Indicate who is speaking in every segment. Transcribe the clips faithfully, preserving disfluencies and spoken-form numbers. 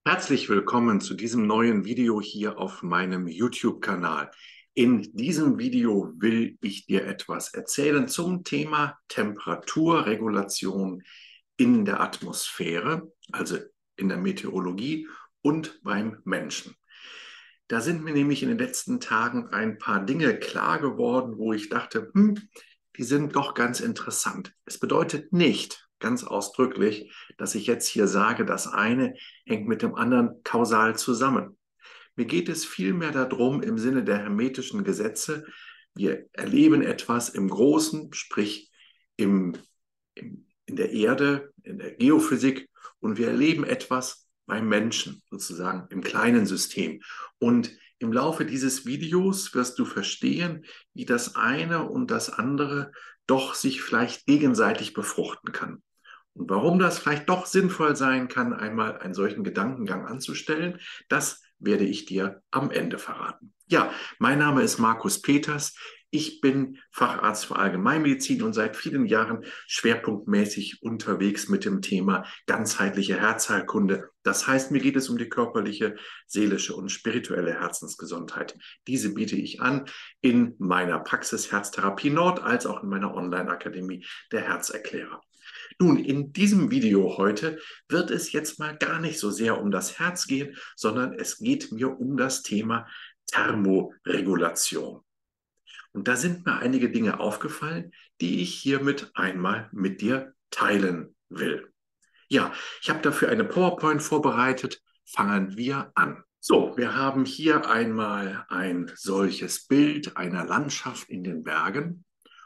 Speaker 1: Herzlich willkommen zu diesem neuen Video hier auf meinem YouTube-Kanal. In diesem Video will ich dir etwas erzählen zum Thema Temperaturregulation in der Atmosphäre, also in der Meteorologie und beim Menschen. Da sind mir nämlich in den letzten Tagen ein paar Dinge klar geworden, wo ich dachte, hm, die sind doch ganz interessant. Es bedeutet nicht, ganz ausdrücklich, dass ich jetzt hier sage, das eine hängt mit dem anderen kausal zusammen. Mir geht es vielmehr darum, im Sinne der hermetischen Gesetze, wir erleben etwas im Großen, sprich im, im, in der Erde, in der Geophysik, und wir erleben etwas beim Menschen, sozusagen im kleinen System. Und im Laufe dieses Videos wirst du verstehen, wie das eine und das andere doch sich vielleicht gegenseitig befruchten kann. Und warum das vielleicht doch sinnvoll sein kann, einmal einen solchen Gedankengang anzustellen, das werde ich dir am Ende verraten. Ja, mein Name ist Markus Peters. Ich bin Facharzt für Allgemeinmedizin und seit vielen Jahren schwerpunktmäßig unterwegs mit dem Thema ganzheitliche Herzheilkunde. Das heißt, mir geht es um die körperliche, seelische und spirituelle Herzensgesundheit. Diese biete ich an in meiner Praxis Herztherapie Nord als auch in meiner Online-Akademie der Herzerklärer. Nun, in diesem Video heute wird es jetzt mal gar nicht so sehr um das Herz gehen, sondern es geht mir um das Thema Thermoregulation. Und da sind mir einige Dinge aufgefallen, die ich hiermit einmal mit dir teilen will. Ja, ich habe dafür eine PowerPoint vorbereitet. Fangen wir an. So, wir haben hier einmal ein solches Bild einer Landschaft in den Bergen.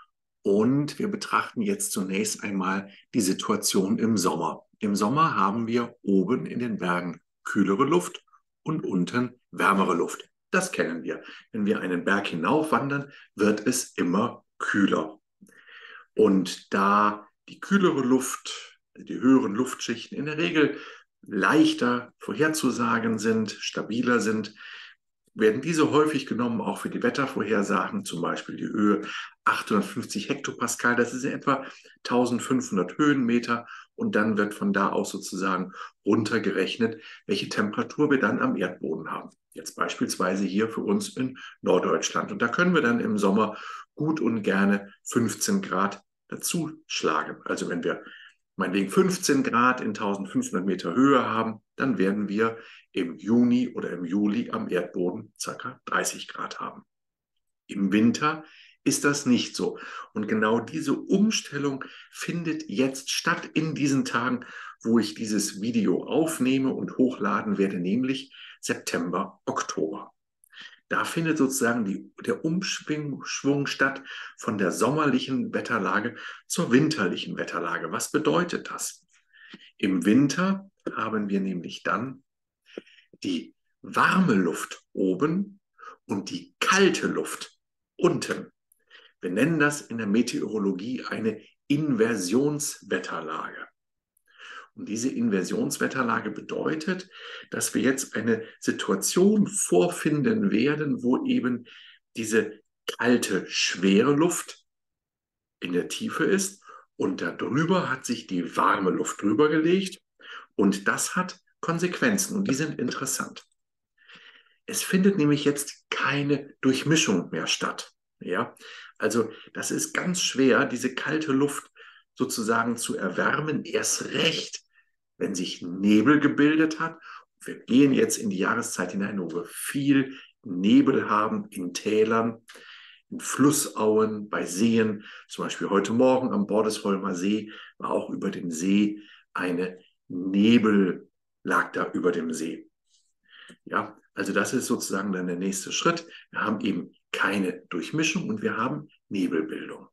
Speaker 1: Und wir betrachten jetzt zunächst einmal die Situation im Sommer. Im Sommer haben wir oben in den Bergen kühlere Luft und unten wärmere Luft. Das kennen wir. Wenn wir einen Berg hinaufwandern, wird es immer kühler. Und da die kühlere Luft, die höheren Luftschichten in der Regel leichter vorherzusagen sind, stabiler sind, werden diese häufig genommen auch für die Wettervorhersagen, zum Beispiel die Höhe achthundertfünfzig Hektopascal, das ist in etwa eintausendfünfhundert Höhenmeter, und dann wird von da aus sozusagen runtergerechnet, welche Temperatur wir dann am Erdboden haben. Jetzt beispielsweise hier für uns in Norddeutschland. Und da können wir dann im Sommer gut und gerne fünfzehn Grad dazu schlagen. Also wenn wir meinetwegen fünfzehn Grad in eintausendfünfhundert Meter Höhe haben, dann werden wir im Juni oder im Juli am Erdboden ca. dreißig Grad haben. Im Winter ist das nicht so. Und genau diese Umstellung findet jetzt statt in diesen Tagen, wo ich dieses Video aufnehme und hochladen werde, nämlich September, Oktober. Da findet sozusagen die, der Umschwung Schwung statt von der sommerlichen Wetterlage zur winterlichen Wetterlage. Was bedeutet das? Im Winter haben wir nämlich dann die warme Luft oben und die kalte Luft unten. Wir nennen das in der Meteorologie eine Inversionswetterlage. Und diese Inversionswetterlage bedeutet, dass wir jetzt eine Situation vorfinden werden, wo eben diese kalte, schwere Luft in der Tiefe ist und darüber hat sich die warme Luft drüber gelegt, und das hat Konsequenzen und die sind interessant. Es findet nämlich jetzt keine Durchmischung mehr statt. Ja? Also das ist ganz schwer, diese kalte Luft sozusagen zu erwärmen, erst recht, wenn sich Nebel gebildet hat. Wir gehen jetzt in die Jahreszeit hinein, wo wir viel Nebel haben in Tälern, in Flussauen, bei Seen. Zum Beispiel heute Morgen am Bordesholmer See war auch über dem See eine Nebel, lag da über dem See. Ja, also das ist sozusagen dann der nächste Schritt. Wir haben eben keine Durchmischung und wir haben Nebelbildung.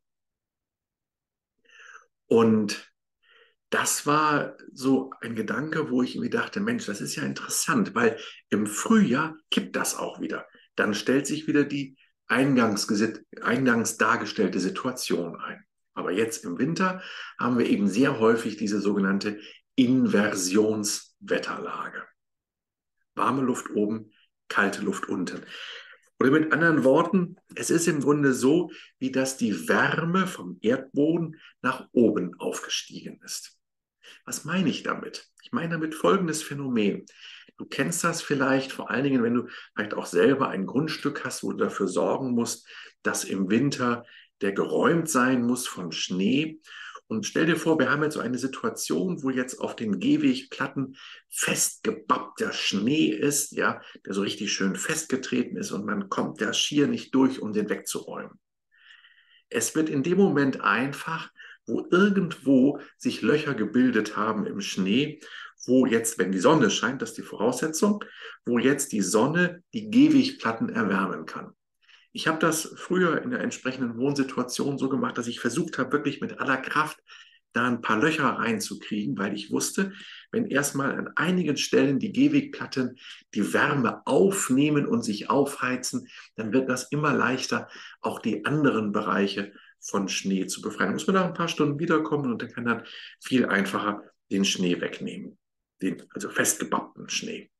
Speaker 1: Und das war so ein Gedanke, wo ich mir dachte, Mensch, das ist ja interessant, weil im Frühjahr kippt das auch wieder. Dann stellt sich wieder die eingangs, eingangs dargestellte Situation ein. Aber jetzt im Winter haben wir eben sehr häufig diese sogenannte Inversionswetterlage. Warme Luft oben, kalte Luft unten. Oder mit anderen Worten, es ist im Grunde so, wie dass die Wärme vom Erdboden nach oben aufgestiegen ist. Was meine ich damit? Ich meine damit folgendes Phänomen. Du kennst das vielleicht, vor allen Dingen, wenn du vielleicht auch selber ein Grundstück hast, wo du dafür sorgen musst, dass im Winter der geräumt sein muss von Schnee. Und stell dir vor, wir haben jetzt so eine Situation, wo jetzt auf den Gehwegplatten festgebappter Schnee ist, ja, der so richtig schön festgetreten ist und man kommt da schier nicht durch, um den wegzuräumen. Es wird in dem Moment einfach, wo irgendwo sich Löcher gebildet haben im Schnee, wo jetzt, wenn die Sonne scheint, das ist die Voraussetzung, wo jetzt die Sonne die Gehwegplatten erwärmen kann. Ich habe das früher in der entsprechenden Wohnsituation so gemacht, dass ich versucht habe, wirklich mit aller Kraft da ein paar Löcher reinzukriegen, weil ich wusste, wenn erstmal an einigen Stellen die Gehwegplatten die Wärme aufnehmen und sich aufheizen, dann wird das immer leichter, auch die anderen Bereiche von Schnee zu befreien. Da muss man nach ein paar Stunden wiederkommen und dann kann man viel einfacher den Schnee wegnehmen, den also festgebappten Schnee.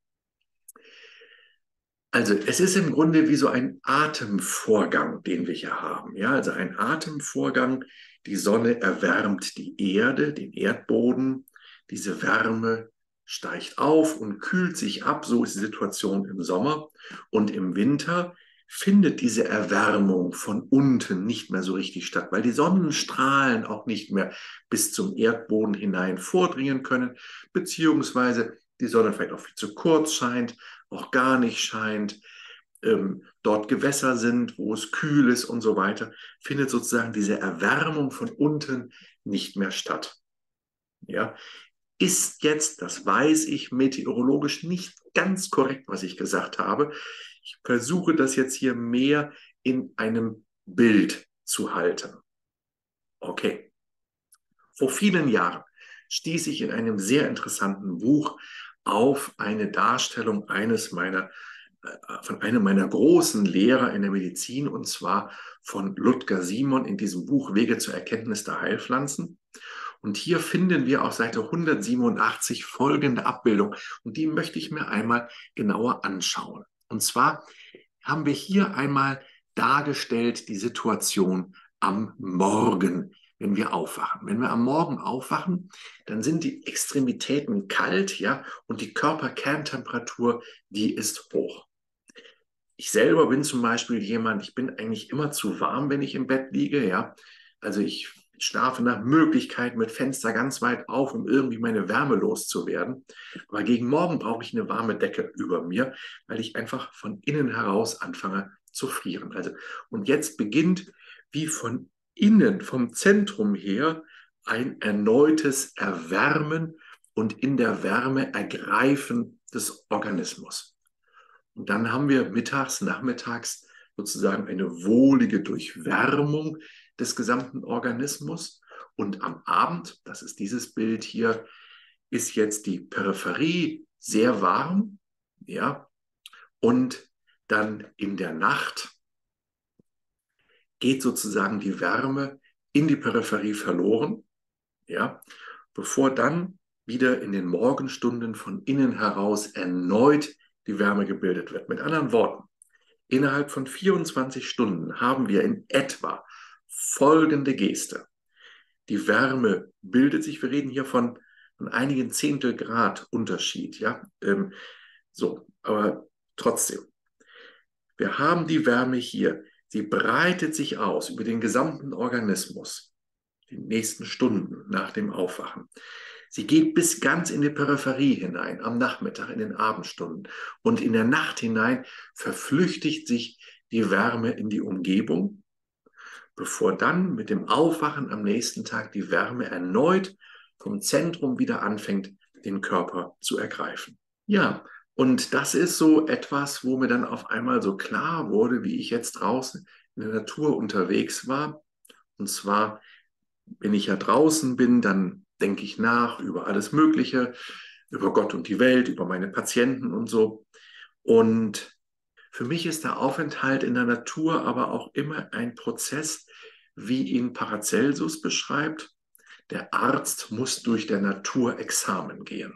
Speaker 1: Also es ist im Grunde wie so ein Atemvorgang, den wir hier haben. Ja, also ein Atemvorgang. Die Sonne erwärmt die Erde, den Erdboden. Diese Wärme steigt auf und kühlt sich ab. So ist die Situation im Sommer. Und im Winter findet diese Erwärmung von unten nicht mehr so richtig statt, weil die Sonnenstrahlen auch nicht mehr bis zum Erdboden hinein vordringen können, beziehungsweise die Sonne vielleicht auch viel zu kurz scheint, auch gar nicht scheint, ähm, dort Gewässer sind, wo es kühl ist und so weiter, findet sozusagen diese Erwärmung von unten nicht mehr statt. Ja, ist jetzt, das weiß ich, meteorologisch nicht ganz korrekt, was ich gesagt habe. Ich versuche das jetzt hier mehr in einem Bild zu halten. Okay. Vor vielen Jahren stieß ich in einem sehr interessanten Buch auf eine Darstellung eines meiner, von einem meiner großen Lehrer in der Medizin, und zwar von Ludger Simon in diesem Buch Wege zur Erkenntnis der Heilpflanzen. Und hier finden wir auf Seite hundertsiebenundachtzig folgende Abbildung. Und die möchte ich mir einmal genauer anschauen. Und zwar haben wir hier einmal dargestellt die Situation am Morgen, wenn wir aufwachen. Wenn wir am Morgen aufwachen, dann sind die Extremitäten kalt, ja, und die Körperkerntemperatur, die ist hoch. Ich selber bin zum Beispiel jemand, ich bin eigentlich immer zu warm, wenn ich im Bett liege, ja. Also ich schlafe nach Möglichkeit mit Fenster ganz weit auf, um irgendwie meine Wärme loszuwerden. Aber gegen Morgen brauche ich eine warme Decke über mir, weil ich einfach von innen heraus anfange zu frieren. Also, und jetzt beginnt wie von innen, vom Zentrum her, ein erneutes Erwärmen und in der Wärme Ergreifen des Organismus. Und dann haben wir mittags, nachmittags sozusagen eine wohlige Durchwärmung des gesamten Organismus. Und am Abend, das ist dieses Bild hier, ist jetzt die Peripherie sehr warm, ja, und dann in der Nacht geht sozusagen die Wärme in die Peripherie verloren, ja, bevor dann wieder in den Morgenstunden von innen heraus erneut die Wärme gebildet wird. Mit anderen Worten, innerhalb von vierundzwanzig Stunden haben wir in etwa folgende Geste. Die Wärme bildet sich, wir reden hier von, von einigen Zehntel Grad Unterschied, ja, ähm, so, aber trotzdem. Wir haben die Wärme hier, sie breitet sich aus über den gesamten Organismus, die nächsten Stunden nach dem Aufwachen. Sie geht bis ganz in die Peripherie hinein, am Nachmittag, in den Abendstunden. Und in der Nacht hinein verflüchtigt sich die Wärme in die Umgebung, bevor dann mit dem Aufwachen am nächsten Tag die Wärme erneut vom Zentrum wieder anfängt, den Körper zu ergreifen. Ja, und das ist so etwas, wo mir dann auf einmal so klar wurde, wie ich jetzt draußen in der Natur unterwegs war. Und zwar, wenn ich ja draußen bin, dann denke ich nach über alles Mögliche, über Gott und die Welt, über meine Patienten und so. Und für mich ist der Aufenthalt in der Natur aber auch immer ein Prozess, wie ihn Paracelsus beschreibt. Der Arzt muss durch der Natur Examen gehen.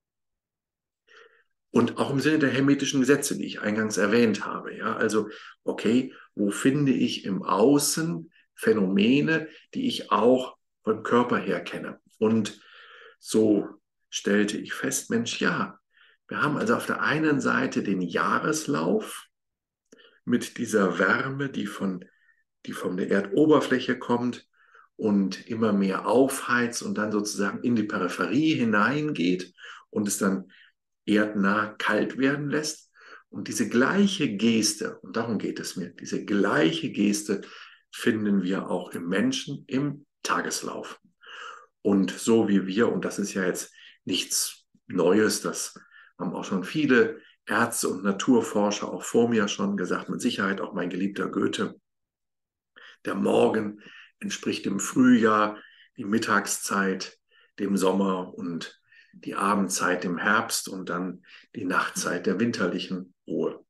Speaker 1: Und auch im Sinne der hermetischen Gesetze, die ich eingangs erwähnt habe. Ja, also, okay, wo finde ich im Außen Phänomene, die ich auch vom Körper her kenne? Und so stellte ich fest, Mensch, ja, Wir haben also auf der einen Seite den Jahreslauf mit dieser Wärme, die von, die von der Erdoberfläche kommt und immer mehr aufheizt und dann sozusagen in die Peripherie hineingeht und es dann erdnah kalt werden lässt. Und diese gleiche Geste, und darum geht es mir, diese gleiche Geste finden wir auch im Menschen im Tageslauf. Und so wie wir, und das ist ja jetzt nichts Neues, das haben auch schon viele Ärzte und Naturforscher auch vor mir schon gesagt, mit Sicherheit auch mein geliebter Goethe. Der Morgen entspricht dem Frühjahr, die Mittagszeit dem Sommer und die Abendzeit dem Herbst und dann die Nachtzeit der winterlichen Ruhe.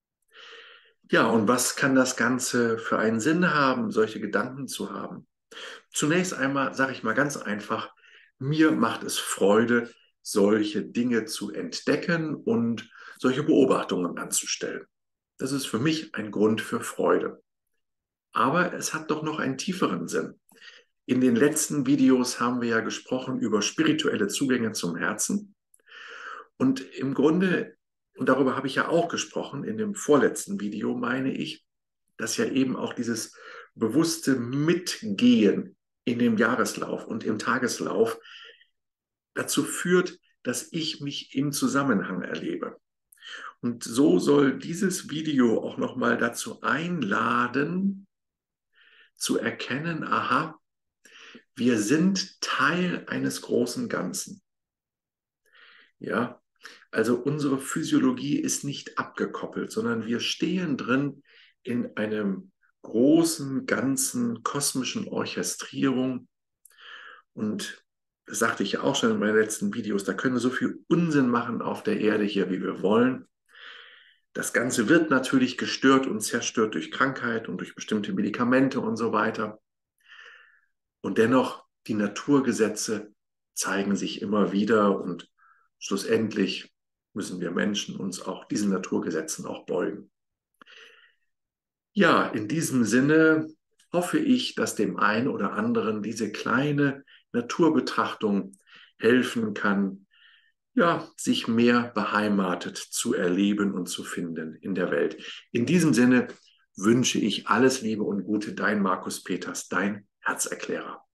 Speaker 1: Ja, und was kann das Ganze für einen Sinn haben, solche Gedanken zu haben? Zunächst einmal sage ich mal ganz einfach, mir macht es Freude, solche Dinge zu entdecken und solche Beobachtungen anzustellen. Das ist für mich ein Grund für Freude. Aber es hat doch noch einen tieferen Sinn. In den letzten Videos haben wir ja gesprochen über spirituelle Zugänge zum Herzen. Und im Grunde, und darüber habe ich ja auch gesprochen, in dem vorletzten Video meine ich, dass ja eben auch dieses bewusste Mitgehen in dem Jahreslauf und im Tageslauf dazu führt, dass ich mich im Zusammenhang erlebe. Und so soll dieses Video auch nochmal dazu einladen, zu erkennen, aha, wir sind Teil eines großen Ganzen. Ja, also unsere Physiologie ist nicht abgekoppelt, sondern wir stehen drin in einem großen, ganzen, kosmischen Orchestrierung. Und das sagte ich ja auch schon in meinen letzten Videos, da können wir so viel Unsinn machen auf der Erde hier, wie wir wollen. Das Ganze wird natürlich gestört und zerstört durch Krankheit und durch bestimmte Medikamente und so weiter. Und dennoch, die Naturgesetze zeigen sich immer wieder und schlussendlich müssen wir Menschen uns auch diesen Naturgesetzen auch beugen. Ja, in diesem Sinne hoffe ich, dass dem einen oder anderen diese kleine Naturbetrachtung helfen kann, ja, sich mehr beheimatet zu erleben und zu finden in der Welt. In diesem Sinne wünsche ich alles Liebe und Gute, dein Markus Peters, dein Herzerklärer.